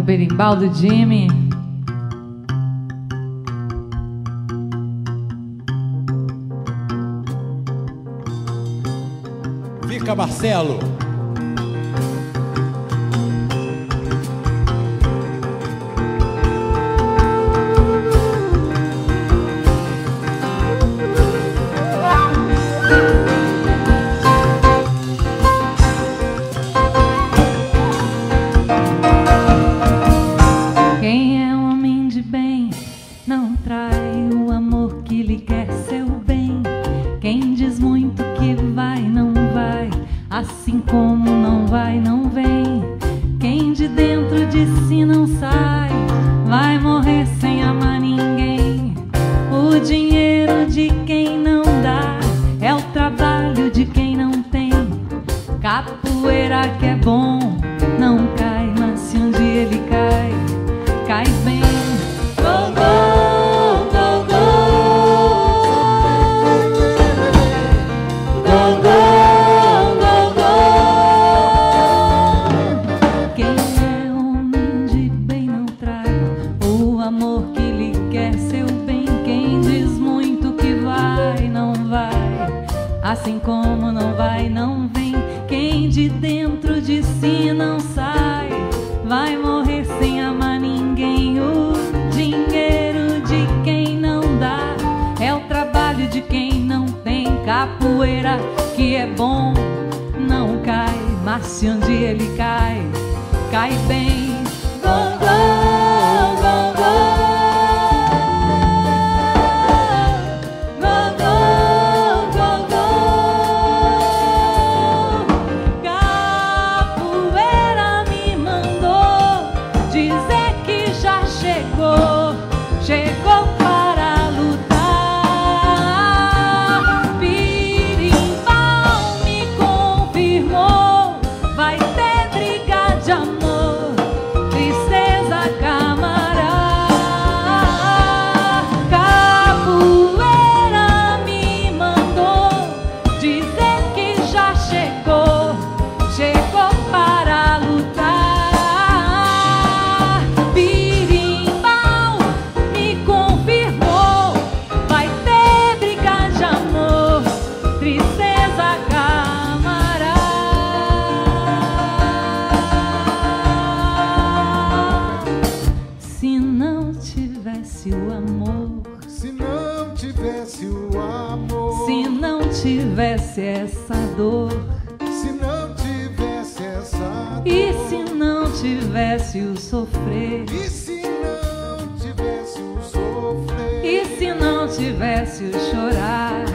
o berimbau do Jimmy. Fica, Marcelo. Quem é homem de bem não trai o amor que lhe quer seu bem. Quem diz muito que vai, não vai, assim como não vai, não vem. Quem de dentro de si não sai, vai morrer sem amar ninguém. O dinheiro de quem não dá é o trabalho de quem não tem. Capoeira que é bom não cai, mas se um dia ele cai, cai bem. Go, go, go, go. Go, go, go, go. Quem é homem de bem não trai o amor que lhe quer seu bem. Quem diz muito que vai, não vai, assim como não vai, não vem. Quem de dentro de si não sai, vai morrer sem amar ninguém. O dinheiro de quem não dá é o trabalho de quem não tem. Capoeira que é bom não cai, mas se um dia ele cai, cai bem. Go, go, go, go. Chegou para lutar. Berimbau me confirmou, vai ter briga de amor, tristeza camará. Capoeira me mandou dizer que já chegou, chegou para lutar. Se não tivesse o amor, se não tivesse o amor, se não tivesse essa dor, se não tivesse essa dor, e se não tivesse o sofrer, e se não tivesse o sofrer, e se não tivesse o chorar,